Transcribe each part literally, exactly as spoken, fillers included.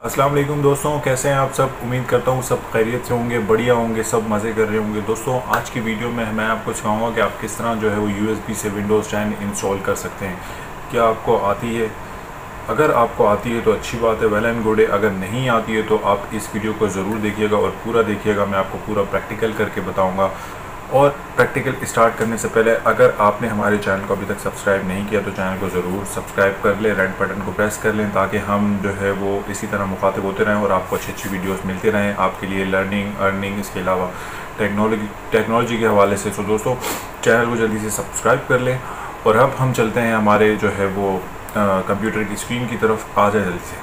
अस्सलाम वालेकुम दोस्तों, कैसे हैं आप सब। उम्मीद करता हूँ सब खैरियत से होंगे, बढ़िया होंगे, सब मज़े कर रहे होंगे। दोस्तों आज की वीडियो में मैं आपको सिखाऊंगा कि आप किस तरह जो है वो यूएसबी से विंडोज़ टेन इंस्टॉल कर सकते हैं। क्या आपको आती है? अगर आपको आती है तो अच्छी बात है, वेल एंड गुड है। अगर नहीं आती है तो आप इस वीडियो को ज़रूर देखिएगा और पूरा देखिएगा। मैं आपको पूरा प्रैक्टिकल करके बताऊँगा। और प्रैक्टिकल स्टार्ट करने से पहले अगर आपने हमारे चैनल को अभी तक सब्सक्राइब नहीं किया तो चैनल को ज़रूर सब्सक्राइब कर लें, रेड बटन को प्रेस कर लें, ताकि हम जो है वो इसी तरह मुखातिब होते रहें और आपको अच्छी अच्छी वीडियोस मिलती रहें आपके लिए, लर्निंग, अर्निंग, इसके अलावा टेक्नोलॉजी टेक्नोलॉजी के हवाले से। तो दोस्तों चैनल को जल्दी से सब्सक्राइब कर लें। और अब हम चलते हैं हमारे जो है वो कंप्यूटर की स्क्रीन की तरफ। आ जाए जल्दी से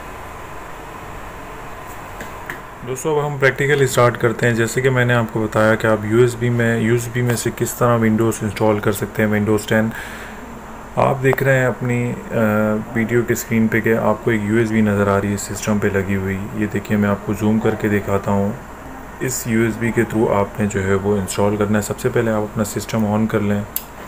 दोस्तों। अब हम प्रैक्टिकल स्टार्ट करते हैं। जैसे कि मैंने आपको बताया कि आप यूएसबी में यूएसबी में से किस तरह विंडोज़ इंस्टॉल कर सकते हैं, विंडोज़ टेन। आप देख रहे हैं अपनी वीडियो की स्क्रीन पे कि आपको एक यूएसबी नज़र आ रही है सिस्टम पे लगी हुई। ये देखिए, मैं आपको जूम करके दिखाता हूँ। इस यूएसबी के थ्रू आपने जो है वो इंस्टॉल करना है। सबसे पहले आप अपना सिस्टम ऑन कर लें।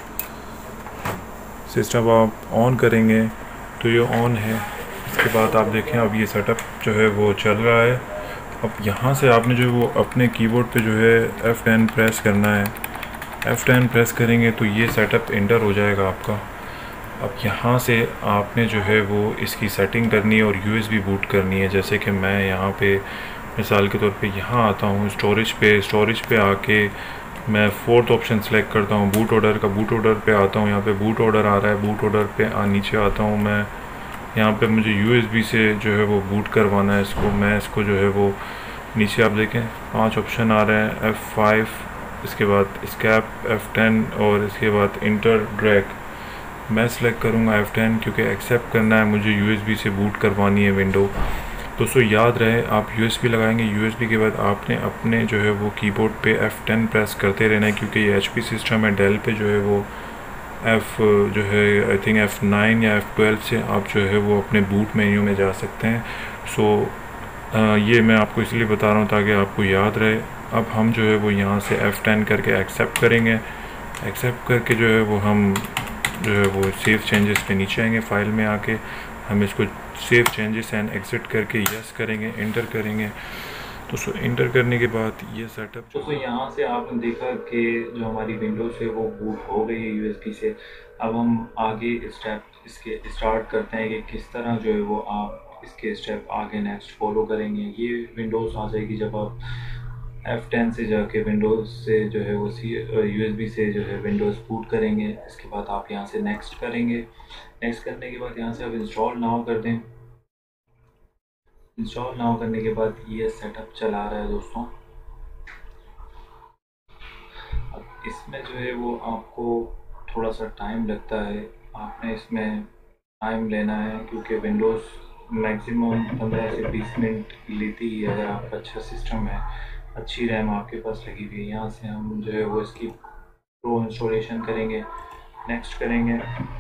सिस्टम आप ऑन करेंगे तो ये ऑन है। इसके बाद आप देखें अब ये सेटअप जो है वो चल रहा है। अब यहाँ से आपने जो वो अपने कीबोर्ड पे जो है एफ़ टेन प्रेस करना है। एफ़ टेन प्रेस करेंगे तो ये सेटअप एंटर हो जाएगा आपका। अब यहाँ से आपने जो है वो इसकी सेटिंग करनी है और यूएसबी बूट करनी है। जैसे कि मैं यहाँ पे मिसाल के तौर पे यहाँ आता हूँ स्टोरेज पे। स्टोरेज पे आके मैं फोर्थ ऑप्शन सेलेक्ट करता हूँ, बूट ऑर्डर का। बूट ऑर्डर पे आता हूँ, यहाँ पे बूट ऑर्डर आ रहा है। बूट ऑर्डर पे आ, नीचे आता हूँ मैं। यहाँ पे मुझे यूएसबी से जो है वो बूट करवाना है इसको। मैं इसको जो है वो नीचे आप देखें पांच ऑप्शन आ रहे हैं, एफ़ फाइव, इसके बाद स्कैप, एफ़ टेन और इसके बाद इंटर ड्रैग। मैं सिलेक्ट करूँगा एफ़ टेन क्योंकि एक्सेप्ट करना है मुझे, यूएसबी से बूट करवानी है विंडो। दोस्तों याद रहे, आप यूएसबी लगाएंगे, यूएसबी के बाद आपने अपने जो है वो कीबोर्ड पे एफ़ टेन प्रेस करते रहना है, क्योंकि ये एचपी सिस्टम है। डेल पे जो है वो एफ़ जो है आई थिंक एफ़ नाइन या एफ़ ट्वेल्व से आप जो है वो अपने बूट मेन्यू में जा सकते हैं। सो आ, ये मैं आपको इसलिए बता रहा हूँ ताकि आपको याद रहे। अब हम जो है वो यहाँ से एफ़ टेन करके एक्सेप्ट करेंगे। एक्सेप्ट करके जो है वो हम जो है वो सेव चेंजेस पे नीचे आएंगे। फाइल में आके हम इसको सेव चेंजेस एंड एग्जिट करके यस करेंगे, इंटर करेंगे। तो सो इंटर करने के बाद ये सेटअप तो सो यहाँ से आपने देखा कि जो हमारी विंडोज़ है वो बूट हो गई है यूएसबी से। अब हम आगे स्टेप इसके स्टार्ट करते हैं कि किस तरह जो है वो आप इसके स्टेप आगे नेक्स्ट फॉलो करेंगे। ये विंडोज़ आ जाएगी जब आप एफ़ टेन से जाके विंडोज़ से जो है वो सी यूएसबी से जो है विंडोज़ बूट करेंगे। इसके बाद आप यहाँ से नेक्स्ट करेंगे। नेक्स्ट करने के बाद यहाँ से आप इंस्टॉल नाउ कर दें। इंस्टॉल नाउ करने के बाद ये सेटअप चला रहा है दोस्तों। अब इसमें जो है वो आपको थोड़ा सा टाइम लगता है। आपने इसमें टाइम लेना है क्योंकि विंडोज़ मैक्सिमम पंद्रह से बीस मिनट लेती है अगर आपका अच्छा सिस्टम है, अच्छी रैम आपके पास लगी हुई है। यहाँ से हम जो है वो इसकी प्रो इंस्टॉलेशन करेंगे, नेक्स्ट करेंगे।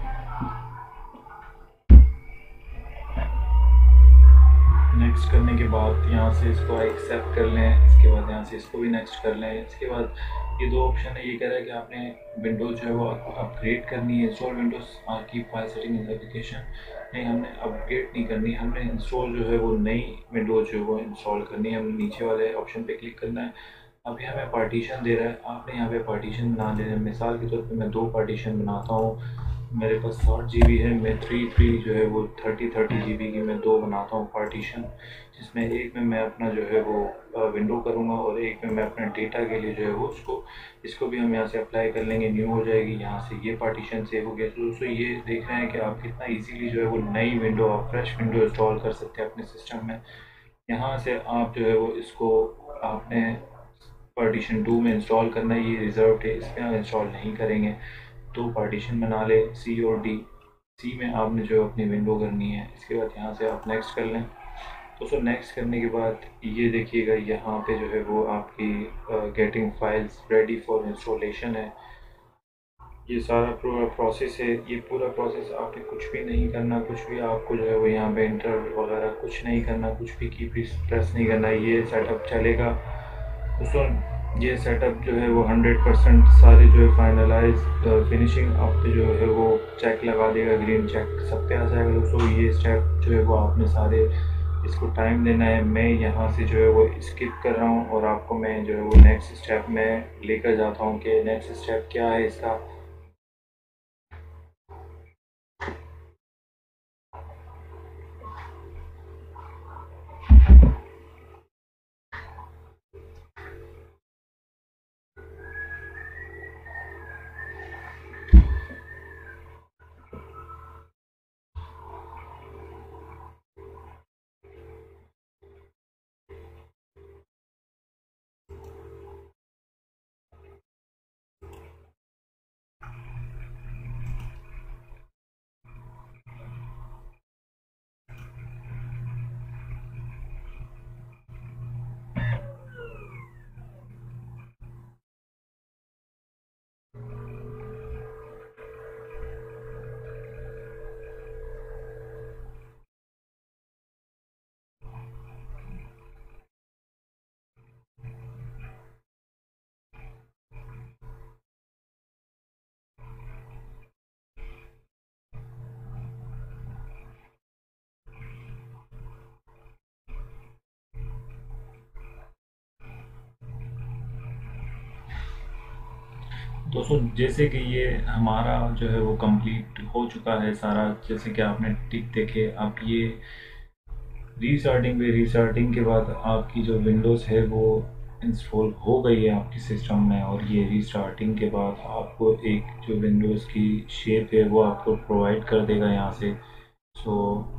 नेक्स्ट करने के बाद यहाँ से इसको एक्सेप्ट कर लें। इसके बाद यहाँ से इसको भी नेक्स्ट कर लें। इसके बाद ये दो ऑप्शन है, ये कह रहा है कि आपने विंडोज़ जो है वो अपग्रेड करनी है। इंस्टॉल विंडोज़ की फाइल सेटिंग एप्लीकेशन नहीं, हमने अपग्रेड नहीं करनी, हमने इंस्टॉल जो है वो नई विंडोज़ जो है वो इंस्टॉल करनी है। हमें नीचे वाले ऑप्शन पे क्लिक करना है। अभी हमें पार्टीशन दे रहा है, आपने यहाँ पे पार्टीशन बना लेना है। मिसाल के तौर पे मैं दो पार्टीशन बनाता हूँ। मेरे पास साठ जी बी है, मैं थ्री थ्री जो है वो थर्टी थर्टी जी बी की मैं दो बनाता हूँ पार्टीशन, जिसमें एक में मैं अपना जो है वो विंडो करूँगा और एक में मैं अपने डेटा के लिए जो है वो उसको इसको भी हम यहाँ से अप्लाई कर लेंगे, न्यू हो जाएगी। यहाँ से ये पार्टीशन सेव हो गया। तो दोस्तों ये देख रहे हैं कि आप कितना इजीली जो है वो नई विंडो, आप फ्रेश विंडो इंस्टॉल कर सकते हैं अपने सिस्टम में। यहाँ से आप जो है वो इसको आपने पार्टीशन टू में इंस्टॉल करना है, ये रिजर्व है, इस पर आप इंस्टॉल नहीं करेंगे। दो पार्टीशन बना ले, सी और डी। सी में आपने जो अपनी विंडो करनी है। इसके बाद यहाँ से आप नेक्स्ट कर लें। तो सो नेक्स्ट करने के बाद ये देखिएगा यहाँ पे जो है वो आपकी getting files ready for installation है। ये सारा पूरा प्रोसेस है। ये पूरा प्रोसेस आपने कुछ भी नहीं करना, कुछ भी आपको जो है वो यहाँ पे इंटर वगैरह कुछ नहीं करना, कुछ भी की प्रेस नहीं करना। ये सेटअप चलेगा दोस्तों। ये सेटअप जो है वो हंड्रेड परसेंट सारे जो है फाइनलाइज फिनिशिंग आप पे जो है वो चेक लगा देगा, ग्रीन चेक सब पे आ जाएगा दोस्तों। ये स्टेप जो है वो आपने सारे इसको टाइम देना है। मैं यहाँ से जो है वो स्किप कर रहा हूँ और आपको मैं जो है वो नेक्स्ट स्टेप में लेकर जाता हूँ कि नेक्स्ट स्टेप क्या है इसका। दोस्तों जैसे कि ये हमारा जो है वो कंप्लीट हो चुका है सारा, जैसे कि आपने टिक देखे। अब ये रीस्टार्टिंग पे रीस्टार्टिंग के बाद आपकी जो विंडोज़ है वो इंस्टॉल हो गई है आपके सिस्टम में, और ये रीस्टार्टिंग के बाद आपको एक जो विंडोज़ की शेप है वो आपको प्रोवाइड कर देगा यहाँ से। सो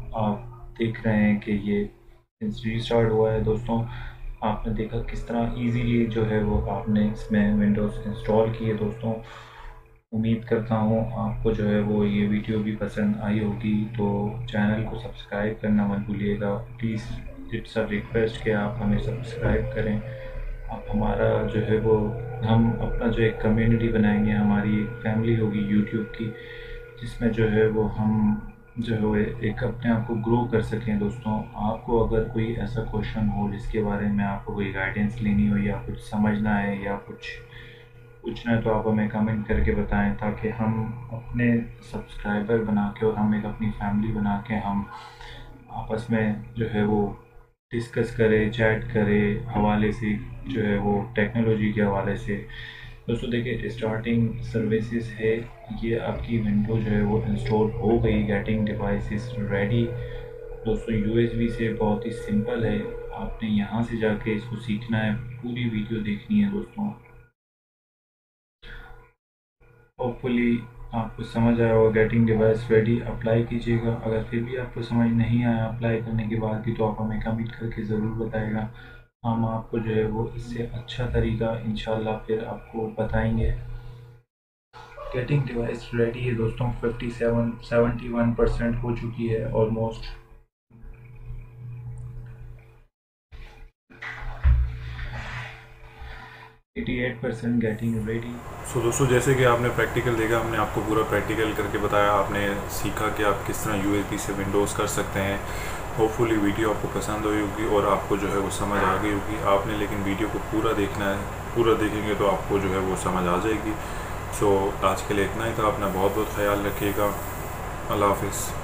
आप देख रहे हैं कि ये रीस्टार्ट हुआ है। दोस्तों आपने देखा किस तरह इजीली जो है वो आपने इसमें विंडोज़ इंस्टॉल की है। दोस्तों उम्मीद करता हूँ आपको जो है वो ये वीडियो भी पसंद आई होगी, तो चैनल को सब्सक्राइब करना मत भूलिएगा प्लीज़। इट्स अ रिक्वेस्ट कि आप हमें सब्सक्राइब करें। आप हमारा जो है वो हम अपना जो एक कम्युनिटी बनाएंगे, हमारी एक फैमिली होगी यूट्यूब की, जिसमें जो है वो हम जो है एक अपने आप को ग्रो कर सकें। दोस्तों आपको अगर कोई ऐसा क्वेश्चन हो जिसके बारे में आपको कोई गाइडेंस लेनी हो या कुछ समझना है या कुछ पूछना है, तो आप हमें कमेंट करके बताएं, ताकि हम अपने सब्सक्राइबर बना के और हम एक अपनी फैमिली बना के हम आपस में जो है वो डिस्कस करें, चैट करें हवाले से जो है वो टेक्नोलॉजी के हवाले से। दोस्तों देखिए स्टार्टिंग सर्विसेज है, ये आपकी विंडो जो है वो इंस्टॉल हो गई, गेटिंग डिवाइसेस रेडी। दोस्तों यूएसबी से बहुत ही सिंपल है, आपने यहाँ से जाके इसको सीखना है, पूरी वीडियो देखनी है। दोस्तों होपफुली आपको समझ आया होगा। गेटिंग डिवाइस रेडी अप्लाई कीजिएगा। अगर फिर भी आपको समझ नहीं आया अप्लाई करने के बाद भी, तो आप हमें कमेंट करके ज़रूर बताएगा, हम आपको जो है वो इससे अच्छा तरीका इंशाल्लाह फिर आपको बताएंगे। गेटिंग डिवाइस रेडी है दोस्तों, fifty seven seventy one percent हो चुकी है ऑलमोस्ट। अठासी परसेंट गेटिंग रेडी। सो दोस्तों जैसे कि आपने प्रैक्टिकल देखा, हमने आपको पूरा प्रैक्टिकल करके बताया, आपने सीखा कि आप किस तरह यूएसबी से विंडोज़ कर सकते हैं। होपफुली वीडियो आपको पसंद आई होगी और आपको जो है वो समझ आ गई होगी। आपने लेकिन वीडियो को पूरा देखना है, पूरा देखेंगे तो आपको जो है वो समझ आ जाएगी। सो आज के लिए इतना ही था। अपना बहुत बहुत ख्याल रखिएगा। अल्लाह हाफिज़।